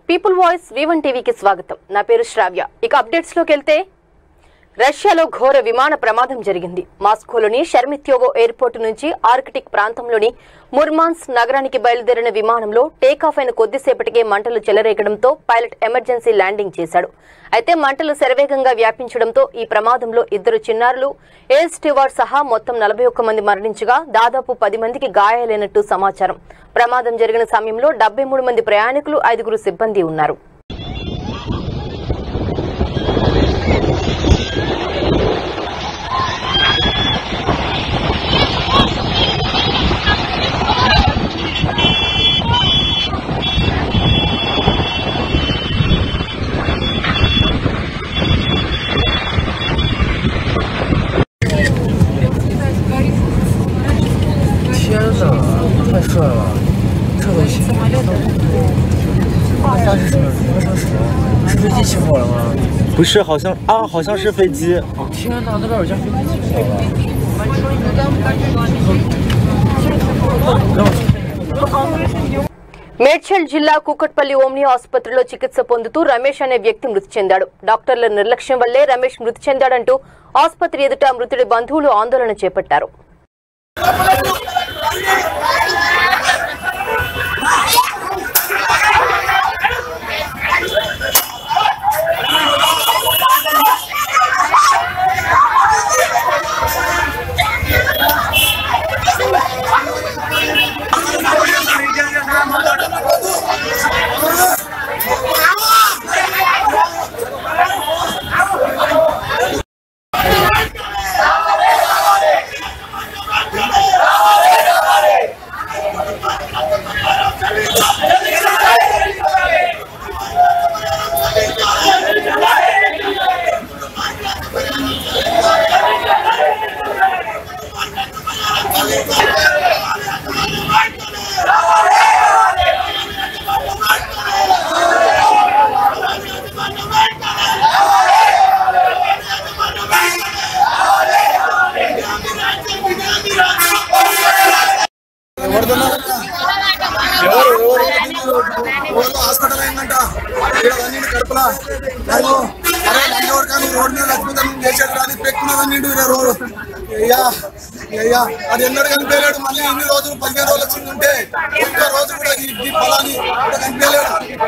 People voice V1 టీవీకి స్వాగతం. నా పేరు శ్రావ్య. ఇక అప్డేట్స్ లోకి వెళ్తే రష్యాలో ఘోర విమాన ప్రమాదం జరిగింది. మాస్కోలోని షెర్మిత్యోవో ఎయిర్పోర్ట్ నుంచి ఆర్కిటిక్ ప్రాంతంలోని ముర్మాన్స్ నగరానికి బయలుదేరిన విమానంలో టేకాఫ్ అయిన కొద్దిసేపటికే మంటలు చెలరేగడంతో పైలట్ ఎమర్జెన్సీ ల్యాండింగ్ చేశాడు. అయితే మంటలు శరవేగంగా వ్యాపించడంతో ఈ ప్రమాదంలో 2 చిన్నారులు, ఎయిర్ స్టీవార్డ్ సహా మొత్తం 41 మంది మరణించగా దాదాపు 10 మందికి గాయాలైనట్టు సమాచారం. ప్రమాదం జరిగిన సమయంలో 73 మంది ప్రయాణికులు, 5 సిబ్బంది ఉన్నారు. 不是，好像是飞机。天哪，那边有架飞机起火了。 మేడ్చల్ జిల్లా కూకట్పల్లి ఓమ్ని ఆసుపత్రిలో చికిత్స పొందుతూ రమేష్ అనే వ్యక్తి మృతి చెందాడు. డాక్టర్ల నిర్లక్ష్యం వల్లే రమేష్ మృతి చెందాడంటూ ఆసుపత్రి ఎదుట మృతుడి బంధువులు ఆందోళన చేపట్టారు. హాస్పిటల్ అయిందంట కడుపులా రోడ్ మీద లక్ష్మీధరం చేసాడు కానీ పెట్టుకున్నదన్నింటి రోడ్ అయ్యా అది ఎన్నడూ కనిపించలేడు. మళ్ళీ ఇన్ని రోజులు 15 రోజులు వచ్చిందంటే ఒక్క రోజు కూడా ఈ పొలాన్ని కూడా కనిపించలేడు.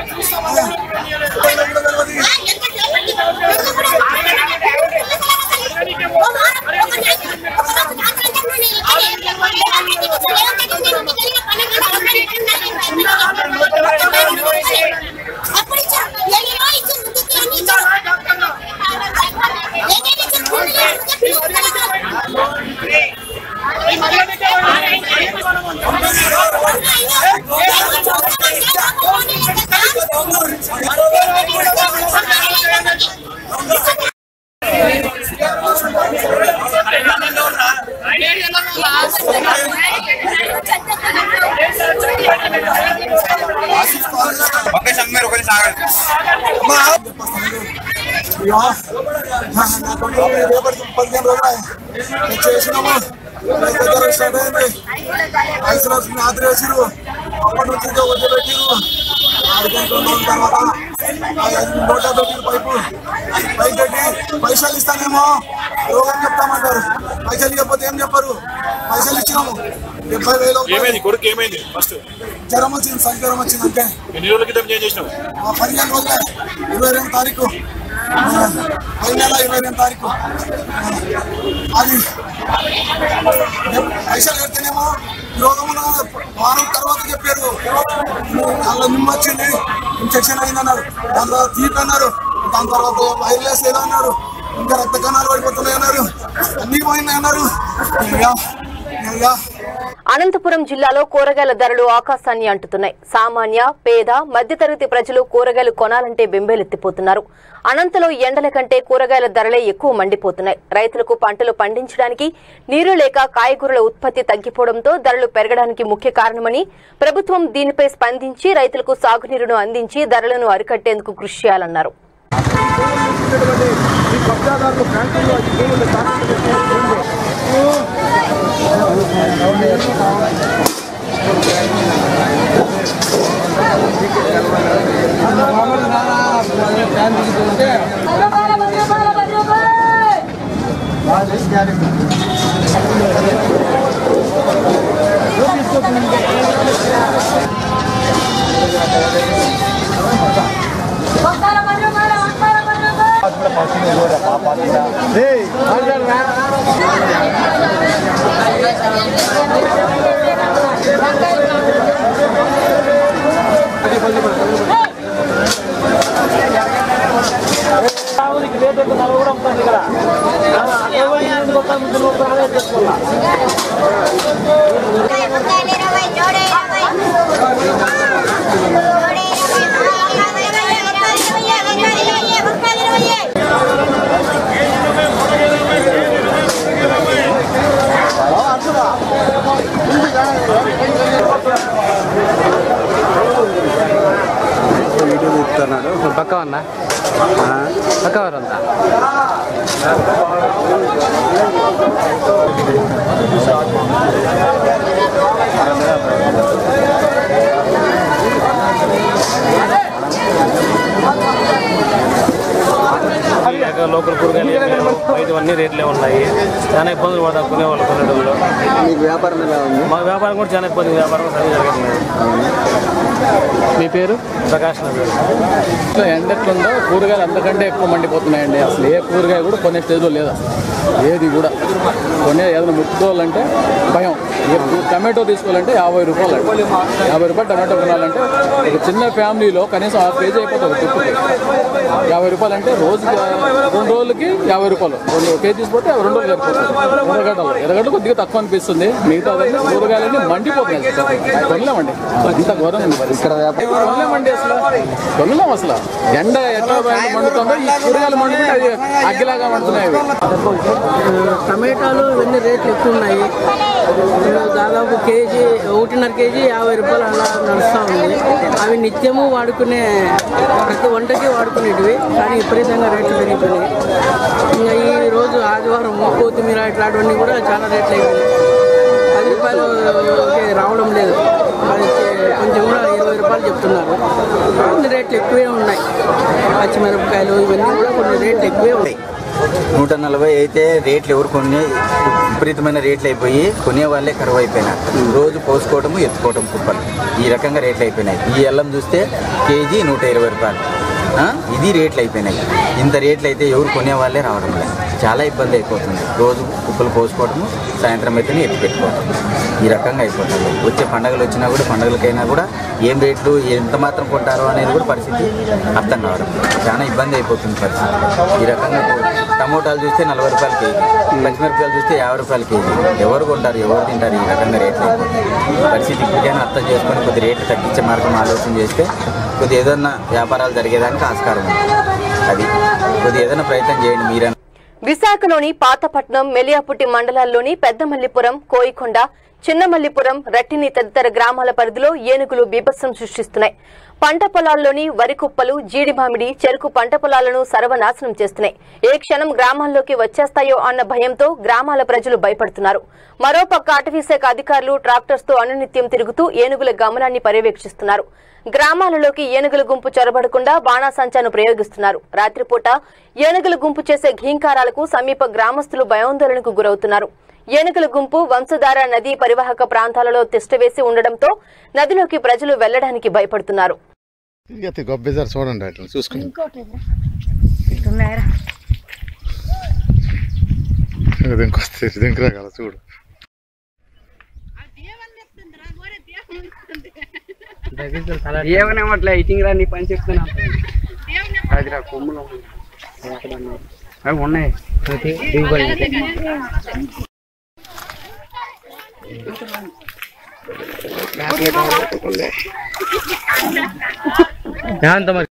చేసినాము స్టార్ట్ అయింది. 5 రోజులు రాత్రి వేసిరు. అప్పటి నుంచి వదిలిపెట్టిరు. 6 గంటల తర్వాత 5 నోట్ల పెట్టిరు. పైపు పెట్టి పైసలు ఇస్తానేమో రోగం చెప్తామంటారు. పైసలు ఇవ్వకపోతే ఏం చెప్పరు. పైసలు ఇచ్చినాము. 70,000. కొడుకు ఏమైంది? ఫస్ట్ జ్వరం వచ్చింది, సంఖ్యరం వచ్చింది. అంతే. ఎన్ని రోజుల క్రితం చేంజ్ చేసినావు? 15 రోజులే. 22వ తారీఖు, 5 నెల 22వ తారీఖు. అది పైసలు కడితేనేమో రోగం వారం తర్వాత చెప్పారు. అందులో నిమ్మ వచ్చింది, ఇన్ఫెక్షన్ అయిందన్నారు. దాని తర్వాత తీపి అన్నారు. దాని తర్వాత వైరస్ ఏదో అన్నారు. ఇంకా రక్త కణాలు పడిపోతున్నాయి అన్నారు. అన్నీ పోయినాయి అన్నారు. అనంతపురం జిల్లాలో కూరగాయల ధరలు ఆకాశాన్ని అంటుతున్నాయి. సామాన్య, పేద, మధ్యతరగతి ప్రజలు కూరగాయలు కొనాలంటే బెంబేలెత్తిపోతున్నారు. అనంతలో ఎండల కంటే కూరగాయల ధరలే ఎక్కువ మండిపోతున్నాయి. రైతులకు పంటలు పండించడానికి నీరు లేక కాయగూరల ఉత్పత్తి తగ్గిపోవడంతో ధరలు పెరగడానికి ముఖ్య కారణమని ప్రభుత్వం దీనిపై స్పందించి రైతులకు సాగునీరును అందించి ధరలను అరికట్టేందుకు కృషి చేయాలన్నారు. Hello. పక్కవన్నా పక్కవరంతా లోకల్ కూరగాయలు బయటవన్నీ రేట్లే ఉన్నాయి. చాలా ఇబ్బందులు పడతారు కొనేవాళ్ళు కొనేటోళ్ళు. మీకు వ్యాపారం ఎలా ఉంది? మా వ్యాపారం కూడా చాలా ఇబ్బంది. వ్యాపారం సరిగ్గా జరగట్లేదు. మీ పేరు? ప్రకాష్ నా పేరు. ఎండెట్లుందో కూరగాయలు అంతకంటే ఎక్కువ మండిపోతున్నాయండి. అసలు ఏ కూరగాయ కూడా కొనే స్టేజ్లో లేదు. ఏది కూడా ఏదైనా ముట్టుకోవాలంటే భయం. టమాటో తీసుకోవాలంటే 50 రూపాయలు అండి. 50 రూపాయలు టమాటో కొనాలంటే ఒక చిన్న ఫ్యామిలీలో కనీసం 1/2 కేజీ అయిపోతుంది. టిప్పు 50 రూపాయలు అంటే రోజుకి 2 రోజులకి 50 రూపాయలు. 2 కేజీ తీసుకుంటే 2 రోజులు సరిపోతుంది. ఎర్రగడ్డలు కొద్దిగా తక్కువ అనిపిస్తుంది. మిగతా కూరగాయలన్నీ మండిపోతున్నాయి. కొనలేమండి, ఇంత ఘోరం ఉంది. ఇక్కడ కొనలేమండి, కొనలేం అసలు. ఎండ ఎట్లా మండుతుందో ఈ కూరగాయలు మండుకుంటే అది అగ్గిలాగా మండుతున్నాయి. టమాటాలు ఇవన్నీ రేట్లు ఎక్కువ ఉన్నాయి. దాదాపు కేజీ 1.5 కేజీ 50 రూపాయలు అలా నడుస్తూ ఉంది. అవి నిత్యము వాడుకునే ప్రతి వంటకి వాడుకునేటివి, కానీ విపరీతంగా రేట్లు పెరిగిపోయినాయి. ఇంకా ఈ రోజు ఆదివారం కొత్తిమీర ఇట్లాంటివన్నీ కూడా చాలా రేట్లు అయిపోయినాయి. 10 రూపాయలు రావడం లేదు. కొంచెం కూడా 20 రూపాయలు చెప్తున్నారు. కొన్ని రేట్లు ఎక్కువే ఉన్నాయి. పచ్చిమిరపకాయలు ఇవన్నీ కూడా కొన్ని రేట్లు ఎక్కువే ఉన్నాయి. 140 అయితే రేట్లు ఎవరు కొన్ని విపరీతమైన రేట్లు అయిపోయి కొనే వాళ్ళే కరువు అయిపోయినారు. రోజు పోసుకోవడము ఎత్తుకోవడం కుప్పలు ఈ రకంగా రేట్లు అయిపోయినాయి. ఈ అల్లం చూస్తే కేజీ 120 రూపాయలు. ఇది రేట్లు అయిపోయినాయి. ఇంత రేట్లు అయితే ఎవరు కొనే వాళ్ళే రావడం లేదు. చాలా ఇబ్బంది అయిపోతుంది. రోజు కుప్పలు పోసుకోవడము, సాయంత్రం అయితేనే ఎత్తి పెట్టుకోవడం ఈ రకంగా అయిపోతుంది. వచ్చే పండుగలు వచ్చినా కూడా పండుగలకైనా కూడా ఏం రేట్లు ఎంత మాత్రం కొంటారో అనేది కూడా పరిస్థితి అర్థం కావడం. చాలా ఇబ్బంది అయిపోతుంది పరిస్థితి. ఈ రకంగా టమోటాలు చూస్తే 40 రూపాయలు కేజీ, పచ్చిమిరపకాయలు చూస్తే 50 రూపాయలు కేజీ. ఎవరు కొంటారు, ఎవరు తింటారు? ఈ రకంగా రేట్లు అయిపోతుంది. పరిస్థితి ఇప్పటికైనా అర్థం చేసుకొని కొద్ది రేట్లు తగ్గించే మార్గం ఆలోచన చేస్తే కొద్ది ఏదన్నా వ్యాపారాలు జరిగేదానికి ఆస్కారం ఉంది. అది కొద్ది ఏదైనా ప్రయత్నం చేయండి మీరే. విశాఖలోని పాతపట్నం, మెలియాపుట్టి మండలాల్లోని పెద్దమల్లిపురం, కోయికొండ, చిన్నమల్లిపురం, రట్టిని తదితర గ్రామాల పరిధిలో ఏనుగులు బీభత్సం సృష్టిస్తున్నాయి. పంట పొలాల్లోని వరి కుప్పలు, జీడి మామిడి, చెరుకు పంట పొలాలను సర్వనాశనం చేస్తున్నాయి. ఏ క్షణం గ్రామాల్లోకి వచ్చేస్తాయో అన్న భయంతో గ్రామాల ప్రజలు భయపడుతున్నారు. మరోపక్క అటవీశాఖ అధికారులు ట్రాక్టర్స్ తో అనునిత్యం తిరుగుతూ ఏనుగుల గమనాన్ని పర్యవేక్షిస్తున్నారు. గ్రామాలలోకి ఏనుగుల గుంపు చొరబడకుండా బాణాసంచాను ప్రయోగిస్తున్నారు. రాత్రిపూట ఏనుగుల గుంపు చేసే ఘీంకారాలకు సమీప గ్రామస్తులు భయాందోళనకు గురవుతున్నారు. ఏనుగుల గుంపు వంశధార నదీ పరివాహక ప్రాంతాలలో తిష్టవేసి ఉండడంతో నదిలోకి ప్రజలు వెళ్లడానికి భయపడుతున్నారు. ఏమనేమట్లే ఇటింగ్ రా నీ పని చెప్తున్నా. అదిరా కొమ్ములు అవి ఉన్నాయి. మరి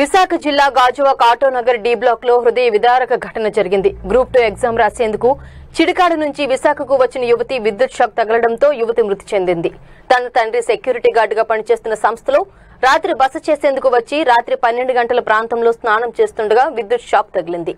విశాఖ జిల్లా గాజువాక ఆటోనగర్ డి బ్లాక్ లో హృదయ విదారక ఘటన జరిగింది. గ్రూప్ 2 ఎగ్జామ్ రాసేందుకు చిడికాడ నుంచి విశాఖకు వచ్చిన యువతి విద్యుత్ షాక్ తగలడంతో యువతి మృతి చెందింది. తన తండ్రి సెక్యూరిటీ గార్డుగా పనిచేస్తున్న సంస్థలో రాత్రి బస చేసేందుకు వచ్చి రాత్రి 12 గంటల ప్రాంతంలో స్నానం చేస్తుండగా విద్యుత్ షాక్ తగిలింది.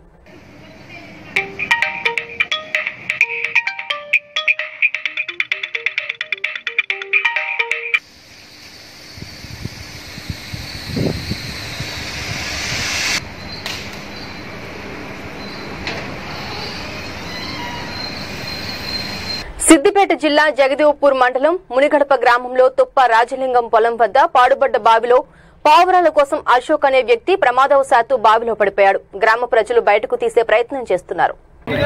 సిద్దిపేట జిల్లా జగదేవ్పూర్ మండలం మునిగడప గ్రామంలో తుప్ప రాజలింగం పొలం వద్ద పాడుబడ్డ బావిలో పావురాల కోసం అశోక్ అనే వ్యక్తి ప్రమాదవశాత్తు బావిలో పడిపోయాడు. గ్రామ ప్రజలు బయటకు తీసే ప్రయత్నం చేస్తున్నారు.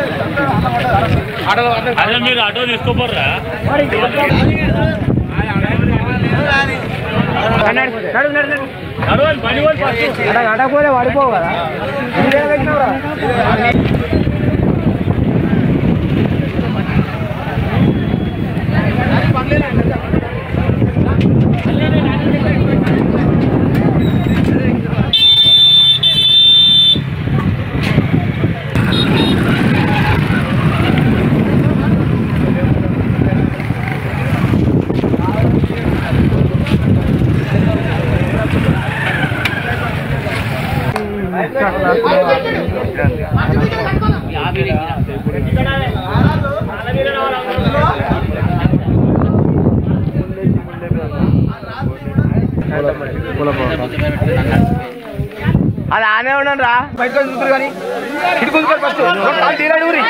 అది ఆనే ఉన్నాను రా బయట చూస్తారు కానీ ఇటు కొంచెం ఫస్ట్ ఊరి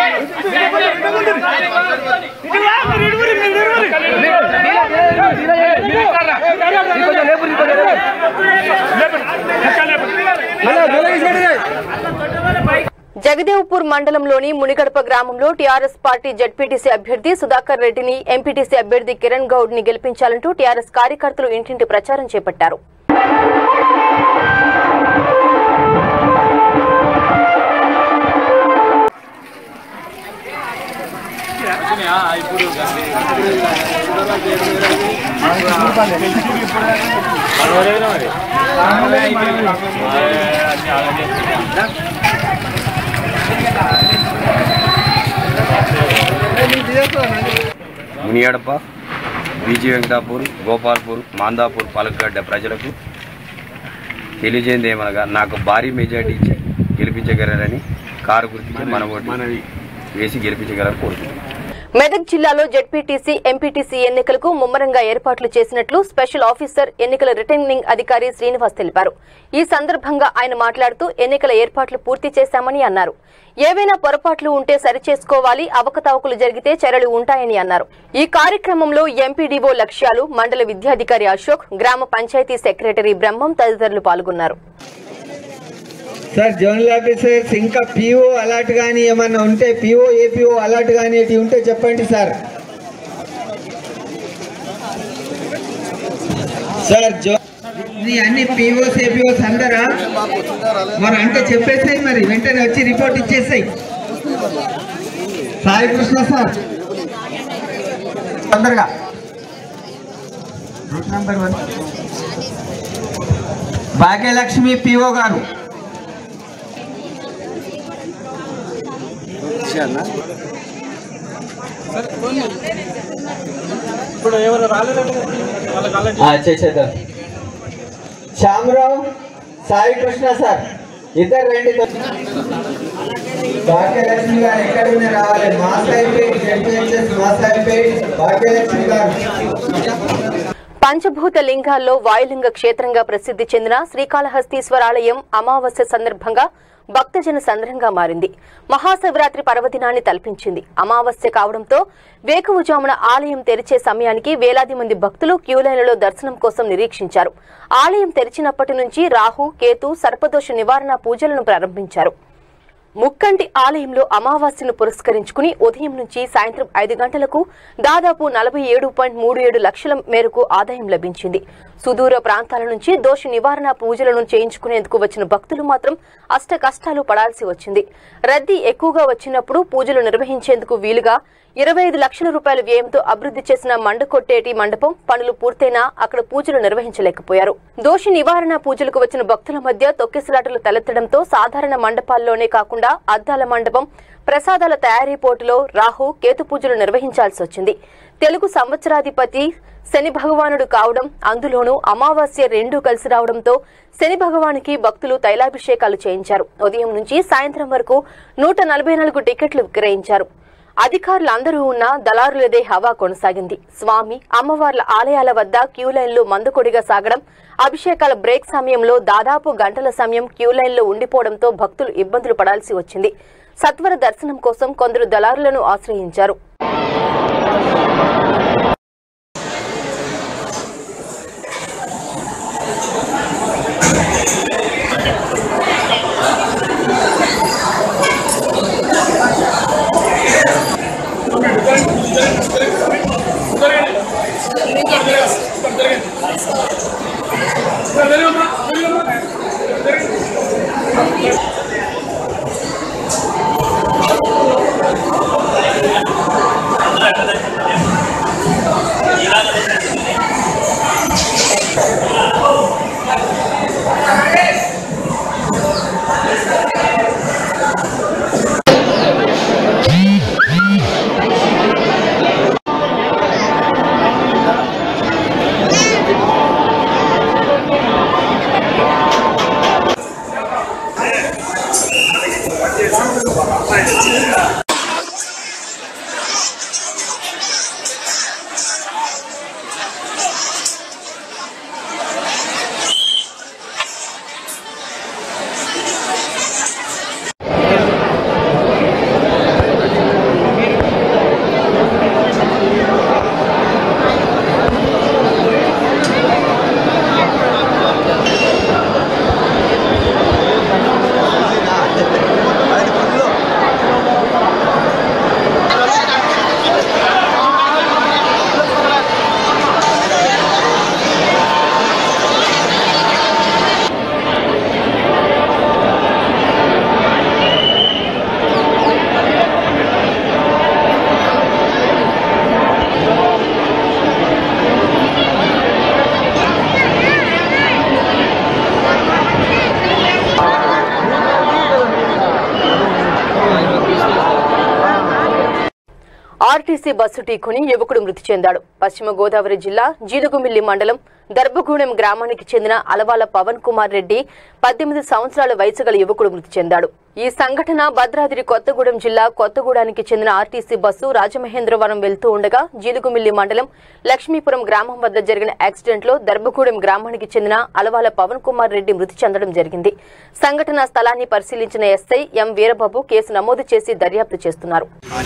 జగదేవ్పూర్ మండలంలోని మునిగడప గ్రామంలో టీఆర్ఎస్ పార్టీ జడ్పీటీసీ అభ్యర్థి సుధాకర్ రెడ్డిని ఎంపీటీసీ అభ్యర్థి కిరణ్ గౌడ్ ని గెలిపించాలంటూ టీఆర్ఎస్ కార్యకర్తలు ఇంటింటి ప్రచారం చేపట్టారు. మునియడప, బీజీ వెంకటాపూర్, గోపాల్పూర్, మాందాపూర్, పాలగడ్డ ప్రజలకు తెలియజేయండి ఏమనగా నాకు భారీ మెజార్టీ ఇచ్చి గెలిపించగలరని కారు గుర్తించి మన ఓటు వేసి గెలిపించగలని కోరుతున్నాను. మెదక్ జిల్లాలో జడ్పీటీసీ ఎంపీటీసీ ఎన్నికలకు ముమ్మరంగా ఏర్పాట్లు చేసినట్లు స్పెషల్ ఆఫీసర్ ఎన్నికల రిటర్నింగ్ అధికారి శ్రీనివాస్ తెలిపారు. ఈ సందర్భంగా ఆయన మాట్లాడుతూ ఎన్నికల ఏర్పాట్లు పూర్తి చేశామని అన్నారు. ఏవైనా పొరపాట్లు ఉంటే సరిచేసుకోవాలి, అవకతవకలు జరిగితే చర్యలు ఉంటాయని అన్నారు. ఈ కార్యక్రమంలో ఎంపీడీఓ లక్ష్యాలు, మండల విద్యాధికారి అశోక్, గ్రామ పంచాయతీ సెక్రటరీ బ్రహ్మం తదితరులు పాల్గొన్నారు. సార్ జోనల్ ఆఫీసర్స్ ఇంకా పీఓ అలర్ట్ కానీ ఏమన్నా ఉంటే పీఓ ఏపీఓ అలర్ట్ కానీ ఉంటే చెప్పండి సార్. సార్ అన్ని పీఓస్ ఏపీఓస్ అందరా మరి అంటే చెప్పేసాయి, మరి వెంటనే వచ్చి రిపోర్ట్ ఇచ్చేసాయి. సాయి కృష్ణ సార్ తొందరగా రూట్ నంబర్ 1 భాగ్యలక్ష్మి పీఓ గారు. ఇప్పుడు ఎవరు రాలేదంటే శ్యామరావు, సాయి కృష్ణ సార్ ఇద్దరు రండి. భాగ్యలక్ష్మి గారు ఎక్కడైనా రావాలి. మా సాయిపేట్ మా సాయిపేట్ భాగ్యలక్ష్మి గారు. పంచభూత లింగాల్లో వాయులింగ క్షేత్రంగా ప్రసిద్ది చెందిన శ్రీకాళహస్తీశ్వరాలయం అమావాస్య సందర్భంగా భక్తజన సంద్రంగా మారింది. మహాశివరాత్రి పర్వదినాన్ని తలపించింది. అమావాస్య కావడంతో వేకువజామున ఆలయం తెరిచే సమయానికి వేలాది మంది భక్తులు క్యూలైన్లలో దర్శనం కోసం నిరీక్షించారు. ఆలయం తెరిచినప్పటి నుంచి రాహు, కేతు, సర్పదోష నివారణ పూజలను ప్రారంభించారు. ముక్కంటి ఆలయంలో అమావాస్యను పురస్కరించుకుని ఉదయం నుంచి సాయంత్రం 5 గంటలకు దాదాపు 47.37 లక్షల మేరకు ఆదాయం లభించింది. సుదూర ప్రాంతాల నుంచి దోష నివారణ పూజలను చేయించుకునేందుకు వచ్చిన భక్తులు మాత్రం అష్ట కష్టాలు పడాల్సి వచ్చింది. రద్దీ ఎక్కువగా వచ్చినప్పుడు పూజలు నిర్వహించేందుకు వీలుగా 25 లక్షల రూపాయల వ్యయంతో అభివృద్ధి చేసిన మండకొట్టేటి మండపం పనులు పూర్తయినా అక్కడ పూజలు నిర్వహించలేకపోయారు. దోష నివారణ పూజలకు వచ్చిన భక్తుల మధ్య తొక్కిసలాటలు తలెత్తడంతో సాధారణ మండపాల్లోనే కాకుండా అద్దాల మండపం, ప్రసాదాల తయారీ పోటులో రాహు, కేతు పూజలు నిర్వహించాల్సి వచ్చింది. తెలుగు సంవత్సరాధిపతి శని భగవానుడు కావడం, అందులోనూ అమావాస్య రెండూ కలిసి రావడంతో శని భగవానికి భక్తులు తైలాభిషేకాలు చేయించారు. ఉదయం నుంచి సాయంత్రం వరకు 144 టికెట్లు విక్రయించారు. అధికారులందరూ ఉన్న దళారులదే హవా కొనసాగింది. స్వామి, అమ్మవార్ల ఆలయాల వద్ద క్యూలైన్లు మందుకొడిగా సాగడం, అభిషేకాల బ్రేక్ సమయంలో దాదాపు గంటల సమయం క్యూలైన్లో ఉండిపోవడంతో భక్తులు ఇబ్బందులు పడాల్సి వచ్చింది. సత్వర దర్శనం కోసం కొందరు దళారులను ఆశ్రయించారు. ఆర్టీసీ బస్సు ఢీకొని యువకుడు మృతి చెందాడు. పశ్చిమ గోదావరి జిల్లా జీలుగుమిల్లి మండలం దర్భగూడెం గ్రామానికి చెందిన అలవాల పవన్ కుమార్ రెడ్డి 18 సంవత్సరాల వయసు గల యువకుడు మృతి చెందాడు. ఈ సంఘటన భద్రాద్రి కొత్తగూడెం జిల్లా కొత్తగూడానికి చెందిన ఆర్టీసీ బస్సు రాజమహేంద్రవరం వెళ్తూ ఉండగా జీలుగుమిల్లి మండలం లక్ష్మీపురం గ్రామం వద్ద జరిగిన యాక్సిడెంట్ లో దర్భగూడెం గ్రామానికి చెందిన అలవాల పవన్ కుమార్ రెడ్డి మృతి చెందడం జరిగింది. సంఘటనా స్థలాన్ని పరిశీలించిన ఎస్ఐ ఎం వీరబాబు కేసు నమోదు చేసి దర్యాప్తు చేస్తున్నారు.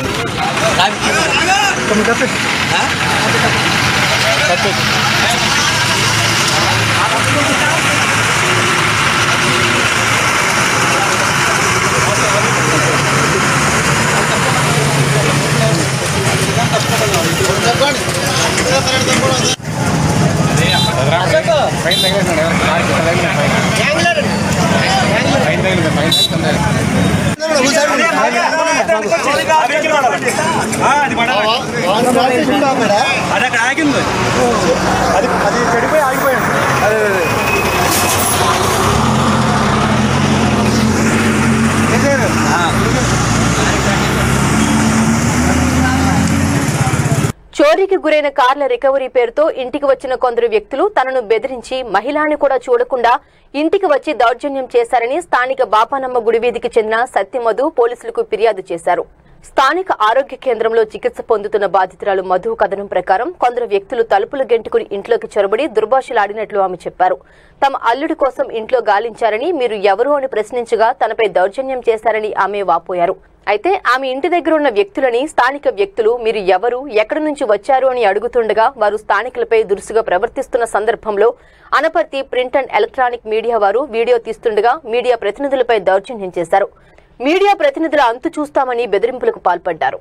చోరీకి గురైన కార్ల రికవరీ పేరుతో ఇంటికి వచ్చిన కొందరు వ్యక్తులు తనను బెదిరించి మహిళని కూడా చూడకుండా ఇంటికి వచ్చి దౌర్జన్యం చేశారని స్థానిక బాపానమ్మ గుడివీధికి చెందిన సత్యమధు పోలీసులకు ఫిర్యాదు చేశారు. స్థానిక ఆరోగ్య కేంద్రంలో చికిత్స పొందుతున్న బాధితురాలు మధు కథనం ప్రకారం కొందరు వ్యక్తులు తలుపులు గెంటుకుని ఇంట్లోకి చొరబడి దుర్భాషలాడినట్లు ఆమె చెప్పారు. తమ అల్లుడి కోసం ఇంట్లో గాలించారని, మీరు ఎవరు అని ప్రశ్నించగా తనపై దౌర్జన్యం చేశారని ఆమె వాపోయారు. అయితే ఆమె ఇంటి దగ్గర ఉన్న వ్యక్తులని స్థానిక వ్యక్తులు మీరు ఎవరు, ఎక్కడి నుంచి వచ్చారు అని అడుగుతుండగా వారు స్థానికులపై దురుసుగా ప్రవర్తిస్తున్న సందర్భంలో Anaparthi print and electronic media వారు వీడియో తీస్తుండగా మీడియా ప్రతినిధులపై దౌర్జన్యం చేశారు. మీడియా ప్రతినిధుల అంతు చూస్తామని బెదిరింపులకు పాల్పడ్డారు.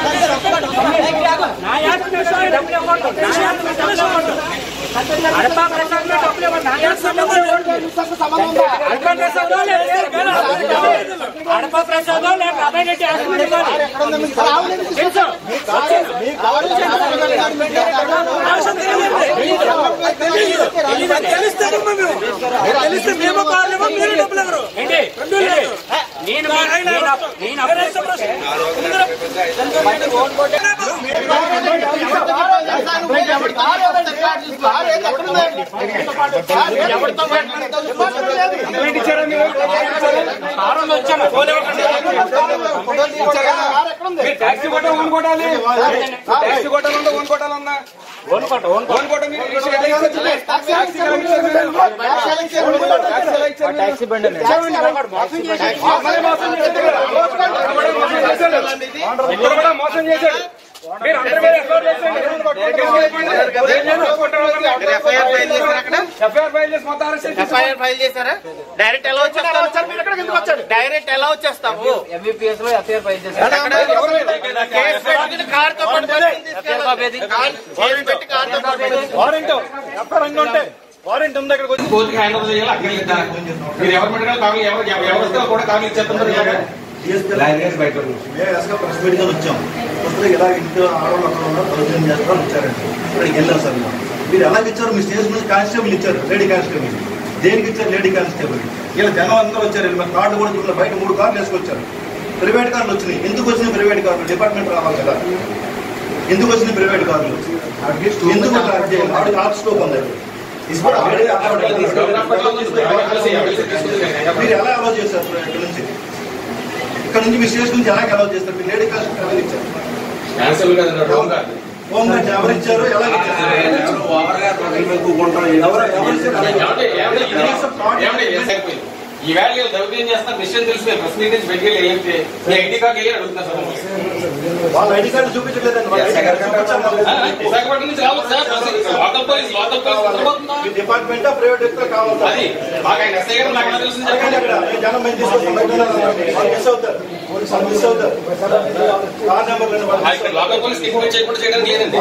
మోసం చేశాడు. ఎఫ్ఐఆర్ ఫైల్ చేశారా? డైరెక్ట్ ఎలా వచ్చేస్తారు? డైరెక్ట్ ఎలా వచ్చేస్తాము? ఎంబీపీఎస్ లో ఎఫ్ఐఆర్ ఫైల్ చేశారు. వారెంట్ ఉంది అక్కడ కోర్టుకి హ్యాండ్ ఓవర్ చేయాలి. అక్కడ మీరు ఎవరు పెట్టినా కావాలి, ఎవరు వస్తే కూడా కావాలి ఇచ్చేస్తున్నారు. ప్రెస్ మీట్ గా వచ్చాం. వస్తే ఇలా ఇంట్లో ఆడవాళ్ళు అక్కడ ఉన్నారు, ప్రొజెక్ట్ చేస్తాం ఇచ్చారండి. ఇక్కడికి వెళ్ళాం సార్. మీరు ఎలాగ ఇచ్చారు? మీ స్టేషన్ నుంచి కానిస్టేబుల్ ఇచ్చారు, లేడీ కానిస్టేబుల్. దేనికి ఇచ్చారు? Lady constable. ఇలా జనం అందరూ వచ్చారు. కార్డు కూడా చూడాలి. బయట 3 కార్లు వేసుకొచ్చారు. ప్రైవేట్ కార్లు వచ్చినాయి. ఎందుకు వచ్చినాయి ప్రైవేట్ కార్లు? డిపార్ట్మెంట్ రావాలి కదా. ఎందుకు వచ్చినాయి ప్రైవేట్ కార్లు? ఎందుకు ఆవిడకి ఆఫ్ స్కోప్ ఉంది. మీరు ఎలా అలౌ చేశారు? ఇక్కడ నుంచి మీ స్టేషన్ నుంచి ఎలా అలౌ చేస్తారు? మీరు లేడీ కానిస్టేబుల్ ఇచ్చారు. హోమ్ గార్డ్ ఎవరు ఇచ్చారు? ఎలా ఈ వేళ దౌర్జన్యం చేస్తున్నారు. విషయం తెలిసి ప్రెస్ మీట్ నుంచి బయటికి వెళ్ళి ఐడి కార్డు వెళ్ళి అడుగుతున్నారు సార్. వాళ్ళ ఐడి కార్డు చూపించలేదండి. విశాఖపట్నం నుంచి రావాలి sir. Local police department private వ్యక్తులు కావాలి. జనం మేము తీసుకొస్తాం. మిస్ అవుతారు. మిస్ అవుతారు. కార్ నెంబర్ లోకల్ పోలీస్ చేయకుండా చేయడానికి లేదండి.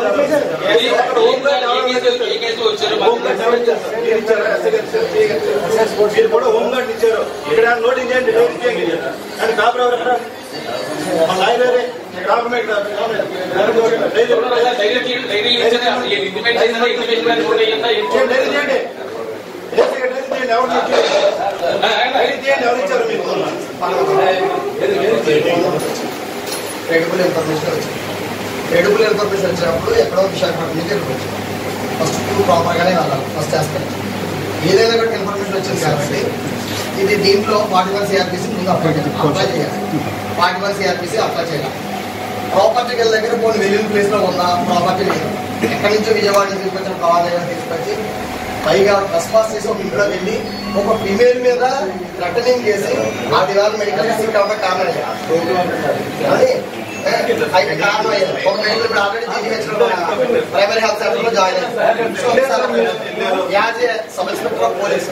మీరు కూడా హోమ్ గార్డ్ ఇచ్చారు. ఇక్కడ నోటింగ్ చేయండి, నోటింగ్ చేయండి. కానీ కాపురం ఎవరు? మా లాయరే కాపురమే. క్రెడిబుల్ ఇన్ఫర్మేషన్ వచ్చింది. క్రెడిబుల్ ఇన్ఫర్మేషన్ వచ్చినప్పుడు ఎక్కడో విశాఖపట్నం నుంచి ఎక్కడికి వచ్చింది. ఫస్ట్ ప్రాపర్గానే వెళ్ళాలి. ఫస్ట్ చేస్తాను ఏదైనా కూడా ఇన్ఫర్మేషన్ వచ్చింది కాబట్టి ఇది దీంట్లో 41 CRPC ముందు అప్లై చేయాలి. 41 CRPC అప్లై చేయాలి. ప్రాపర్టీకి వెళ్ళి దగ్గర పోనీ వెళ్ళిన ప్లేస్లో ఉన్న ప్రాపర్టీ లేదు. ఎక్కడి నుంచో విజయవాడ తీసుకొచ్చిన కావాలైనా తీసుకొచ్చి పైగా రెస్పాన్స్ చేసి ఒక ఇంట్లో వెళ్ళి ఒక ఫీమేల్ మీద థ్రెటనింగ్ చేసి ఆ దివాళ మెడికల్ కారణం కానీ అయితే కారణం అయ్యారు. ఒక మెడికల్ ఇప్పుడు ఆల్రెడీ ప్రైమరీ హెల్త్ సెంటర్ లో జాయిన్ అయ్యారు. As a sub inspector of police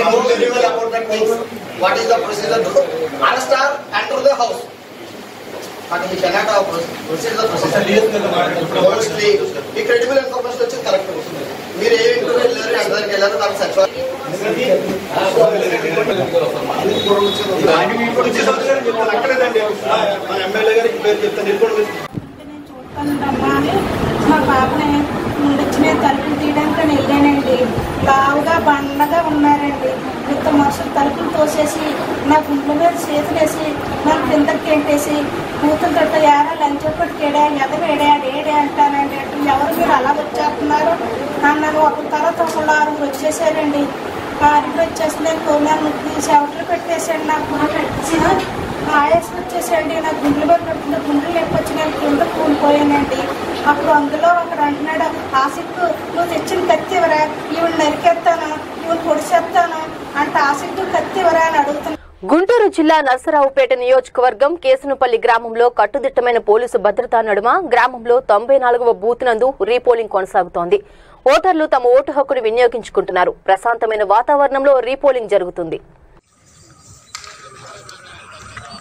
what is the procedure to arrest or enter the house. కానీ ఈ కెనాట్ ప్రొసీజర్ మోస్ట్లీ ఈ క్రెడిబుల్ ఇన్ఫర్మేషన్ వచ్చింది కరెక్ట్. మీరు ఏ ఇంటర్వ్యూ వెళ్ళారు, అందరికి వెళ్ళారు, నాకు సచివాలయం ఎమ్మెల్యే గారికి పేరు చెప్తాను. మా పాపని ముందొచ్చిన తలుపులు తీయడానికి వెళ్ళానండి. లావుగా బండగా ఉన్నారండి. ఇంత మనుషులు తలుపులు తోసేసి నా గుండె మీద చేతులేసి నాకు కిందకి ఎంటేసి కూతురు తట్ట ఏరా లంచప్పటికేడా ఎదవేడా ఏడే అంటానండి. అంటే ఎవరు మీరు అలా వచ్చేస్తున్నారు అన్నాను. ఒక తర్వాత ఒకళ్ళు 6 వచ్చేసారండి. 6 వచ్చేస్తున్నాయి. కోనాను చెవట్లు పెట్టేసాడు. నాకు ఆయాసం వచ్చేసండి. నాకు గుండెలు మీద పడుతుంది. గుండెలు లేకపోతే నేను కింద కూలిపోయానండి. అప్పుడు అందులో ఒకడు అంటున్నాడు, ఆసిక్ నువ్వు తెచ్చిన కత్తి ఇవ్వరా, ఈవిడ నరికేస్తాను, ఈవిడ పొడిచేస్తాను అంటే ఆసిక్ కత్తి ఇవ్వరా అని అడుగుతున్నాను. గుంటూరు జిల్లా నరసరావుపేట నియోజకవర్గం కేసునపల్లి గ్రామంలో కట్టుదిట్టమైన పోలీసు భద్రతా నడుమ గ్రామంలో 94వ బూత్ నందు రీపోలింగ్ కొనసాగుతోంది. ఓటర్లు తమ ఓటు హక్కును వినియోగించుకుంటున్నారు. ప్రశాంతమైన వాతావరణంలో రీపోలింగ్ జరుగుతుంది.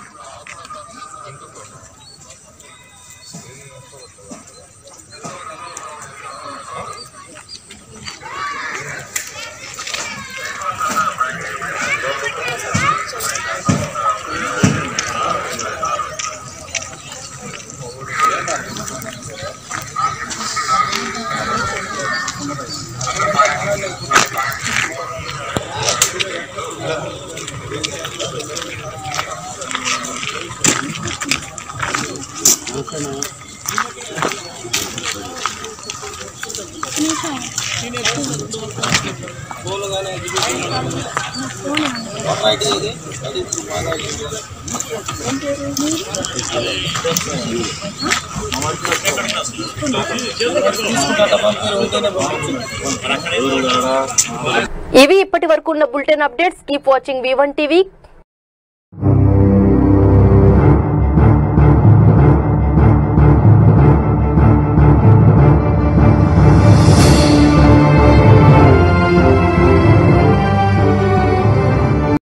ఇవి ఇప్పటి వరకు ఉన్న bulletin updates. Keep watching V1 TV.